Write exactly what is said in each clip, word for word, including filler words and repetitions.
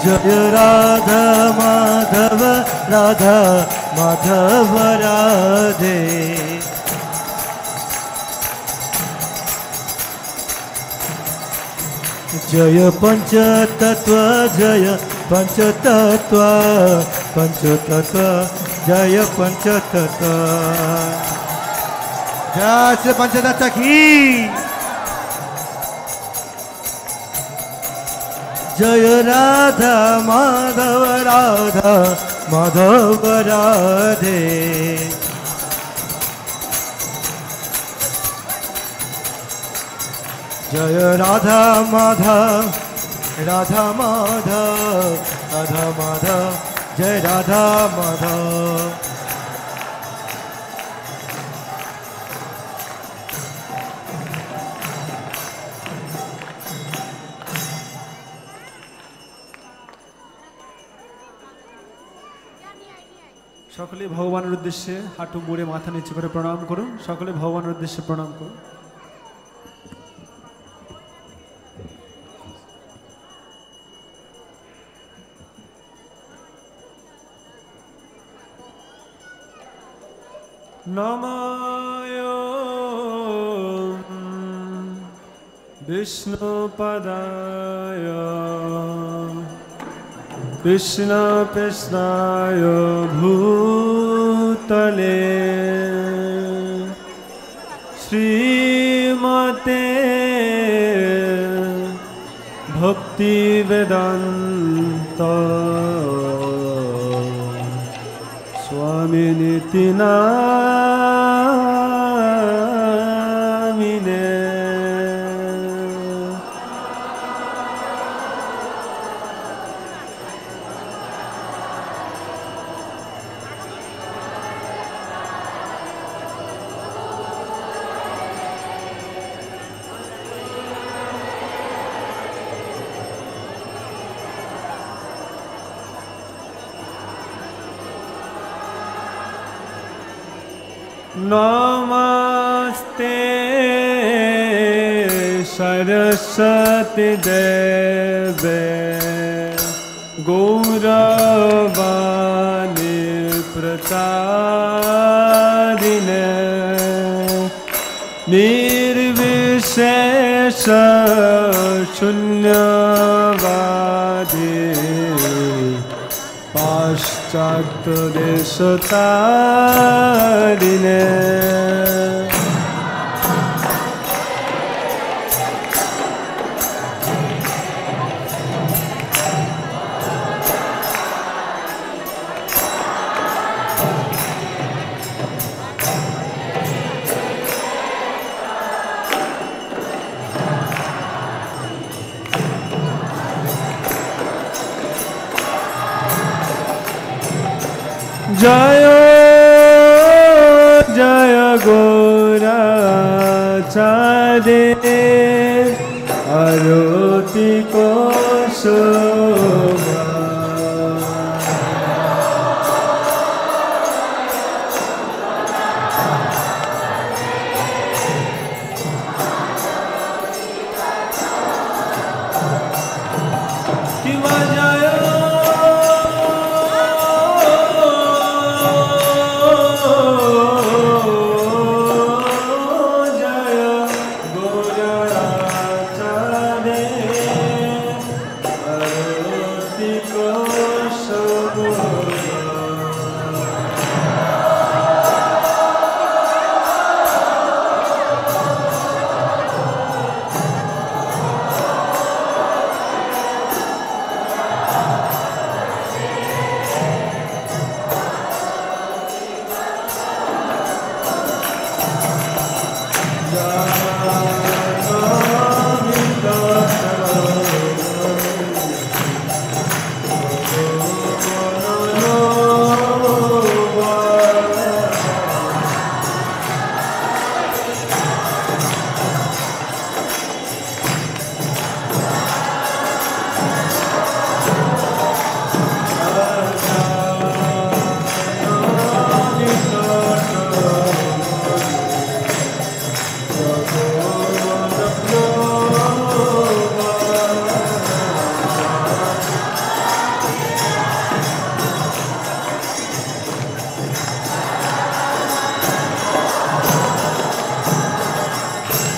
जय राधा माधव राधा माधव राधे। जय पंचतत्व जय पंचतत्व पंचतत्व जय पंचतत्व। जय श्री पंचतत्व की। जय राधा माधव राधा माधव राधे। जय राधा माधव राधा माधव राधा माधव जय राधा माधव। सकले भगवान उद्देश्य हाटू मुड़े माथा नीचे करे प्रणाम करुन। सकले भगवान उद्देश्य प्रणाम करुन। नमाय विष्णुपदाय कृष्ण कृष्णाय भूतले श्रीमते भक्ति वेदांत स्वामी निति नामिने। नमस्ते सरस्वती देवे गौरवाणी प्रचारिणे निर्विशेष शून्यवादी पाश्चात्य देशतारिणे। जय जय गौराचार्य आरती को शोभा।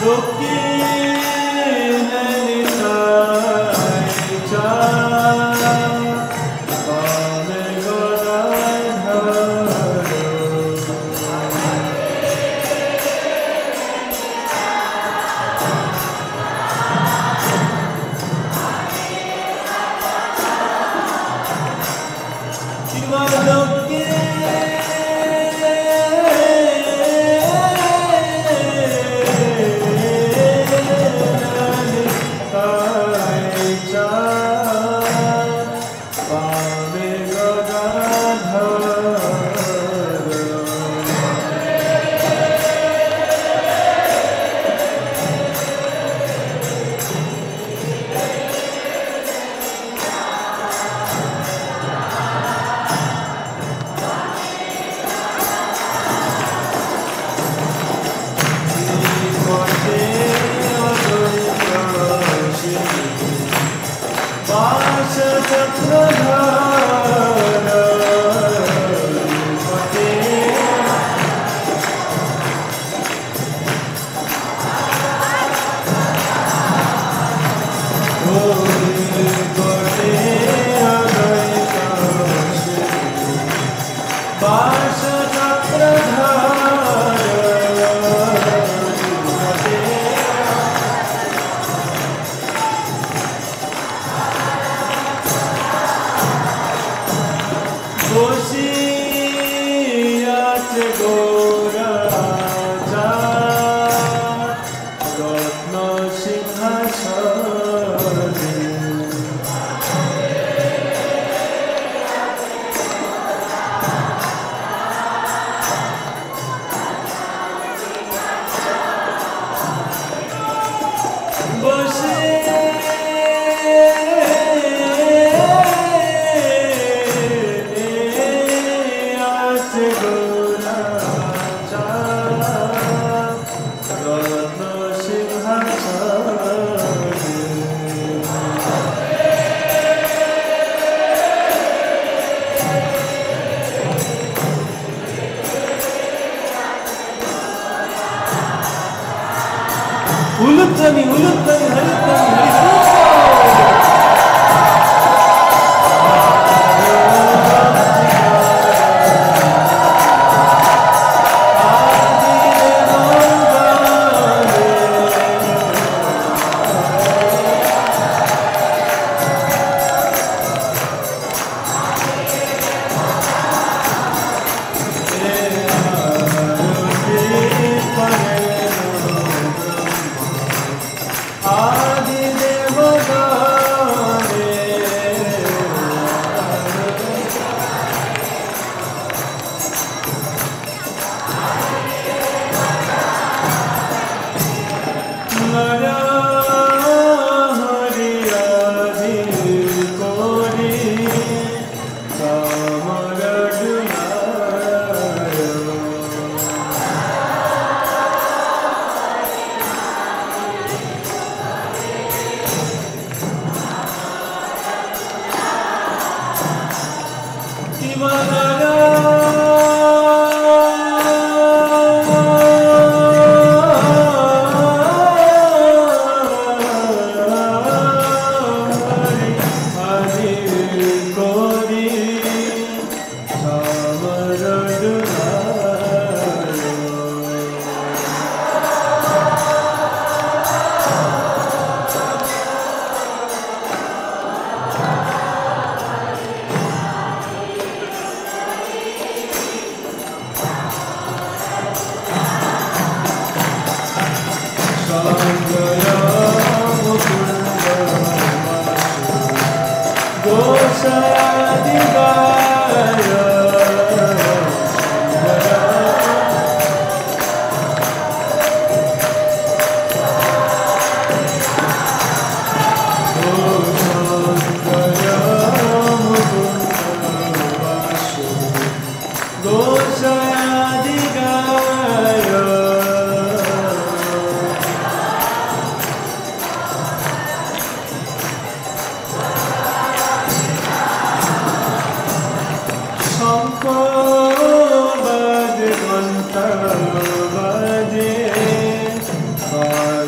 उलुत्तमी उलुत्तमी हरित्तमी हरि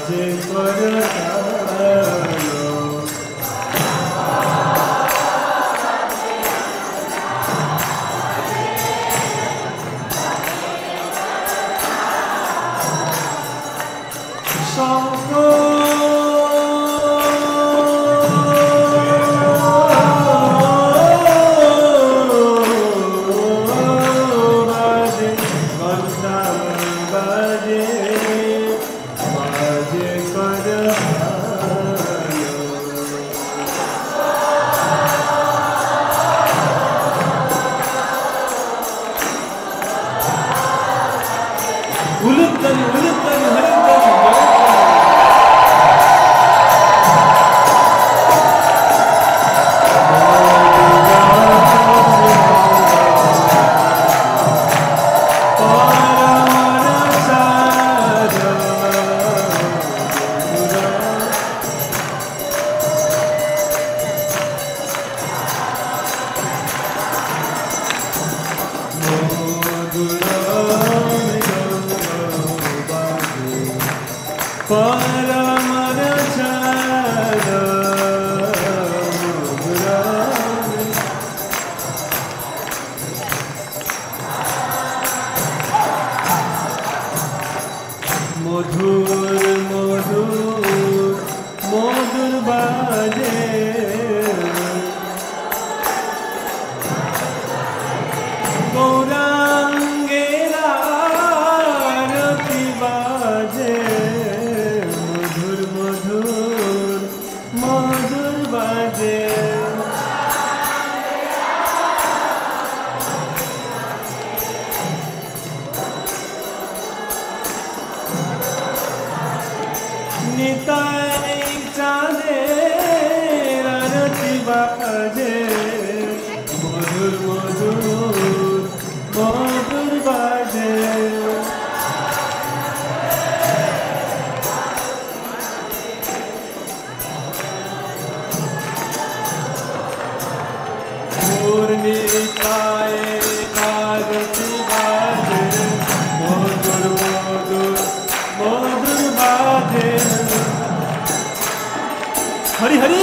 हरि हरि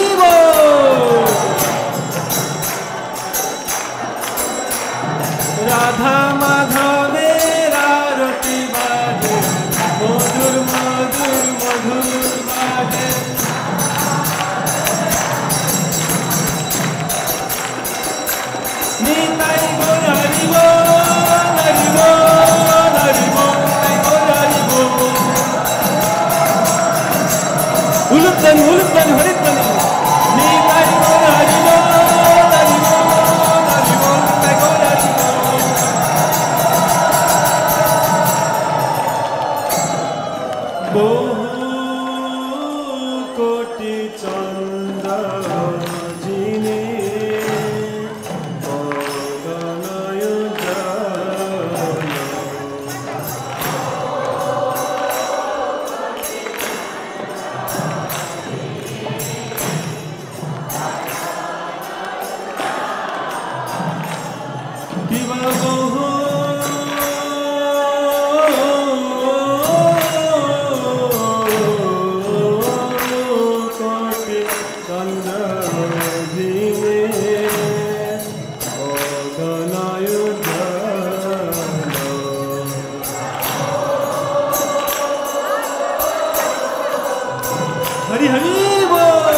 बोल। राधा माधवेर आरती बाजे, मधुर मधुर मधुर बाजे। निताई गौर हरि बोल, हरि बोल, हरि बोल, निताई गौर हरि बोल। उलुतन उलुतन हरितन, निताई गौर हरि बोल, हरि बोल, हरि बोल, निताई गौर हरि बोल। बहु कोटि चंद्र जिने हरि हरि बोल।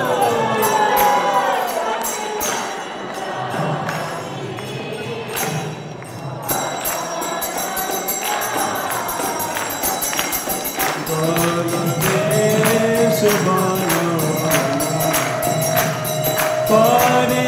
देश बना पारी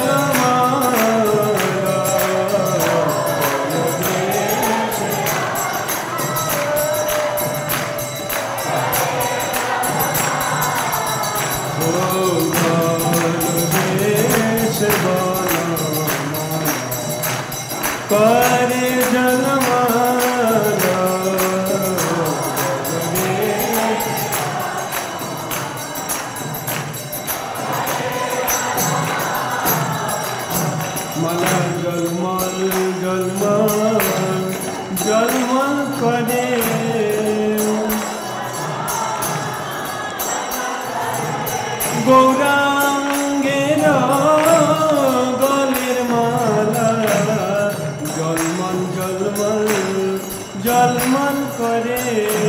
करे जनमाना मला जलमल जलमल जलमल करे ঝলমল করে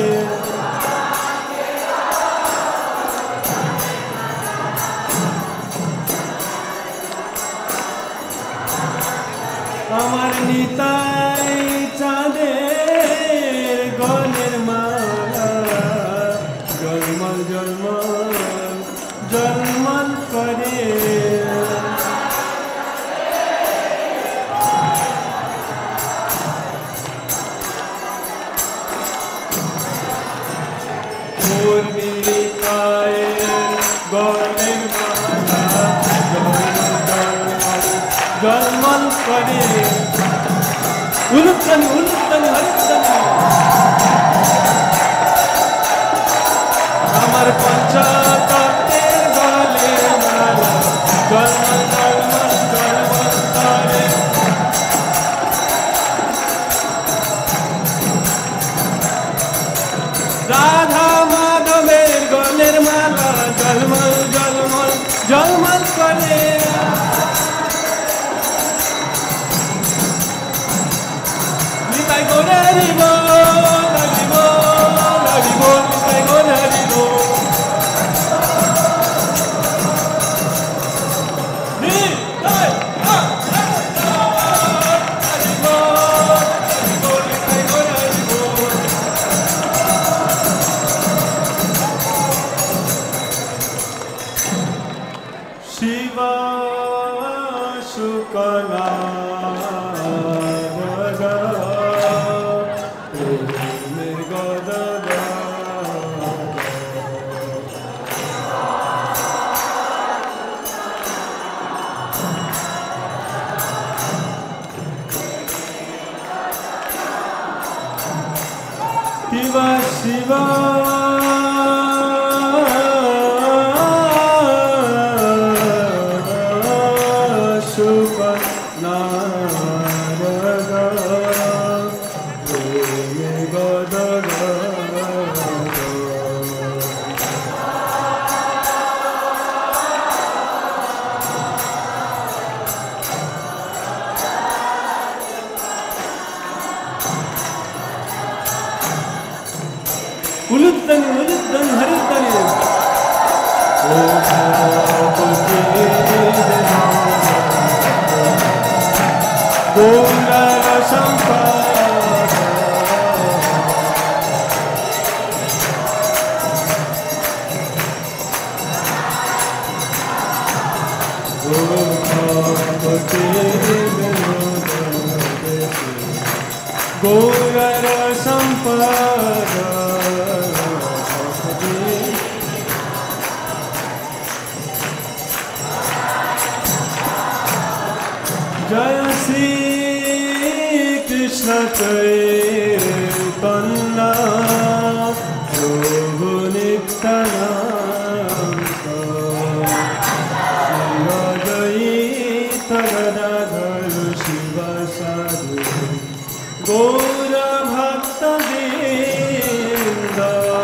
আমার নিতাই চাঁদের গলের মালা জলমল জলমল জলমল করে গলের মালা জলমল করে উলুত্তানি উলুত্তানি হরিত্তানি আমার পঞ্চতত্ত্বের গলের মালা জলমল জলমল জলমল করে রাধা মাধবের গলের মালা জলমল জলমল জলমল করে নিতাই গৌর হরি বল হরি বল হরি বল নিতাই গৌর হরি বল নিতাই হরি বল হরি বল নিতাই গৌর হরি বল শিবা শুকলা শিবা শিবা উলুত্তানি উলুত্তানি হরিত্তানি গৌরার সম্পদ গৌরার সম্পদ জয় শ্রী কৃষ্ণ চৈতন্য প্রভু নিত্যানন্দ শিবদ্বৈত গদাধর শিব সাধু গৌর ভক্তবৃন্দ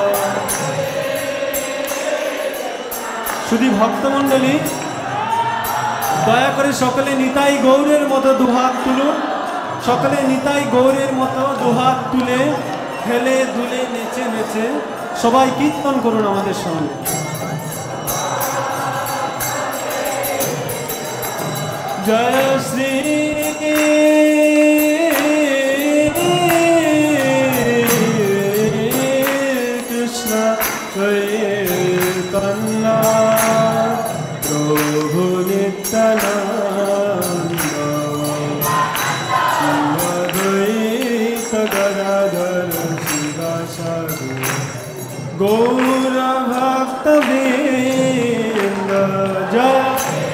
শুধু ভক্তমণ্ডলী দয়া করে সকলে নিতাই গৌরের মতো দুহাত তুলুন সকলে নিতাই গৌরের মতো দুহাত তুলে খেলে দুলে নেচে নেচে সবাই কীর্তন করুন আমাদের সঙ্গে জয় শ্রী কৃষ্ণ চৈতন্য প্রভু নিত্যানন্দ শিবদ্বৈত গদাধর শিব সাধু গৌর ভক্তবৃন্দ জয়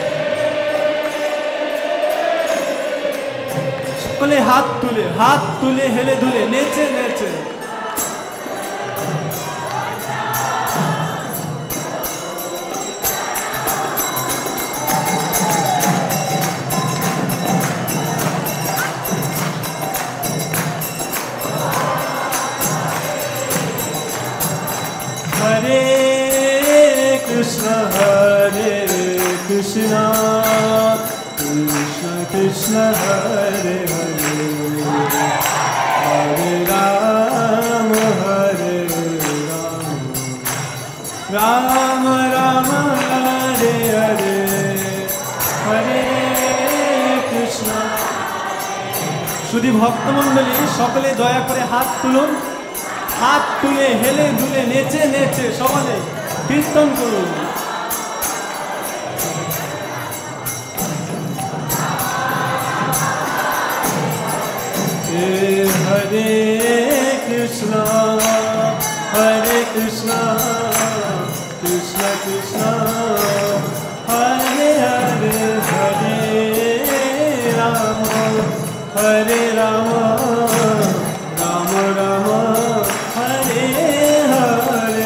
সকলে হাত তুলে হাত তুলে হেলে দুলে নেচে নেচে হরে কৃষ্ণ হরে Krishna Krishna Krishna Hare Hare Hare Ram Hare Hare Hare Krishna. শুধু ভক্তমণ্ডলী সকলে দয়া করে হাত তুলুন, হাত তুলে হেলে দুলে নেচে নেচে সমানে কীর্তন করুন। হরে কৃষ্ণ হরে কৃষ্ণ কৃষ্ণ কৃষ্ণ হরে হরে হরে রাম হরে রাম রাম রাম হরে হরে।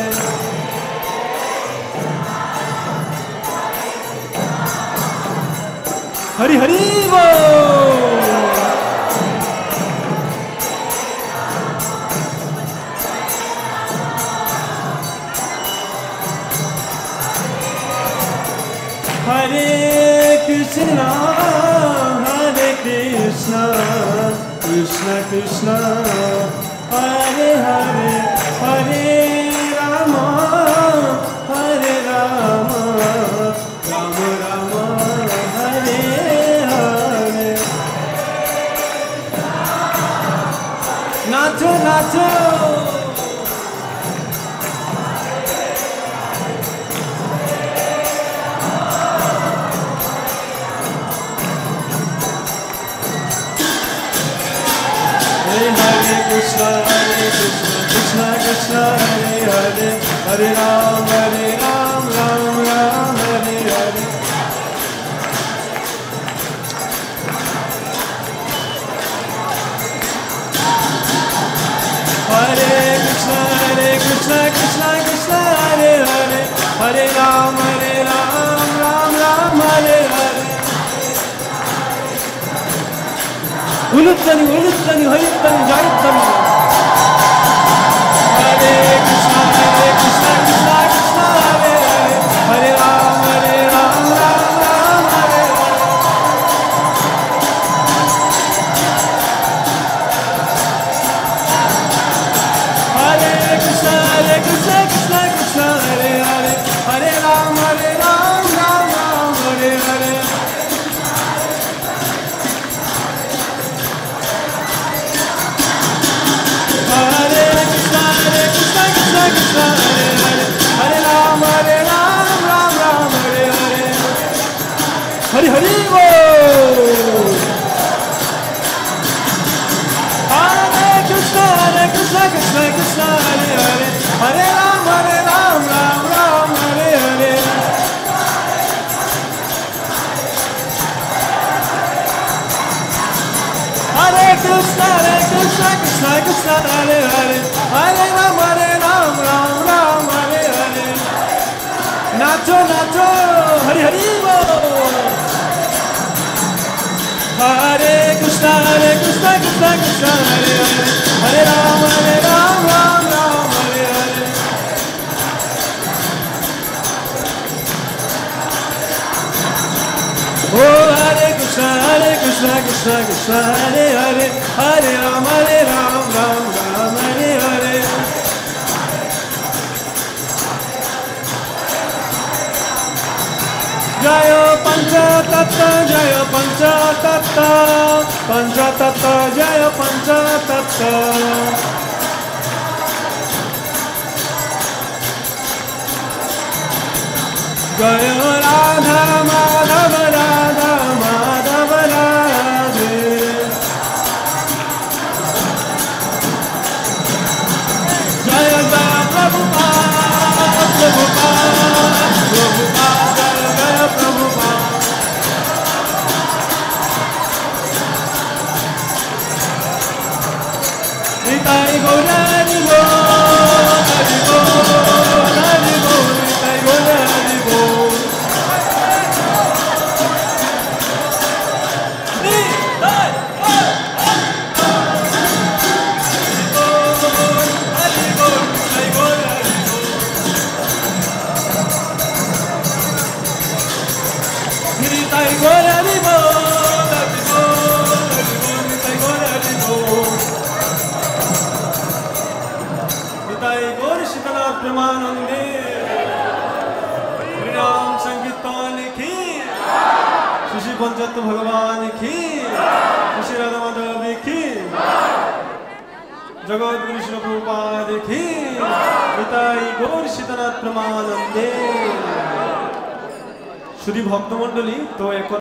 হরি হরি বল। Hare Krishna, Hare Krishna, Krishna Krishna, Hare Hare, Hare Rama, Hare Rama, Rama Rama, Hare Hare. Nacho, nacho. Krishna, Hare Krishna, Krishna Krishna, Hare Hare, Hare Ram, Hare Ram, Ram Ram, Hare Hare. Hare Krishna, Hare Krishna, Krishna Krishna, Hare Hare, Hare Ram, Hare Ram, Ram Ram, Hare Hare. Uluttani, Uluttani, Harittani, Jaittani. Hare Krishna, Hare Krishna, Krishna Krishna, Hare Hare, Hare Ram, Hare Ram, Ram Ram, Hare Hare. Hare Krishna, Hare Krishna, Krishna Krishna, Hare Hare, Hare Ram, Hare Ram, Ram Ram, Hare Hare. Hare Krishna, Hare Krishna, Krishna Krishna, Hare Hare, Hare Ram, Hare Ram, Ram Ram, Hare Hare. Hari Hari Bol. Hare Krishna, Hare Krishna, Krishna Krishna, Hare Hare, Hare Ram, Hare Ram, Ram Ram, Hare Hare. Hare Krishna, Hare Krishna, Krishna Krishna, Hare Hare, Hare Ram, Hare Ram, Ram Ram, Hare Hare. Nacho, nacho, Hari Hari Bol. Hare Krishna, Hare Krishna, Krishna Krishna, Hare Hare, Hare Ram, Hare Ram, Ram Ram, Hare Hare. Oh, Hare Krishna, Hare Krishna, Krishna Krishna, Hare Hare, Hare Ram, Hare Ram, Ram Ram, Hare Hare. Jaya Panchatattva, Jaya Panchatattva, Panchatattva, Jaya Panchatattva. Jaya Radha Madhava, Radha Madhava Radhe. Jaya Jaya Prabhupada, Prabhupada, Prabhupada, Jaya Prabhupada. Nitai Gaura Hari Bol, Hari Bol, Hari Bol, Nitai Gaura Hari Bol. Dutt भगवान की, श्री राधा माधव की, जगत गुरु श्री प्रभुपाद की, निताई गौर सीतानाथ प्रमानंदे। शुद्धी भक्तमंडली तो एक